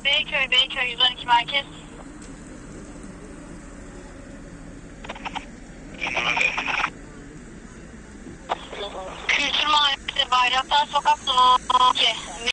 Beyköy 112 merkez. Kültür Mahallesi Bayraktar Sokak No. 2.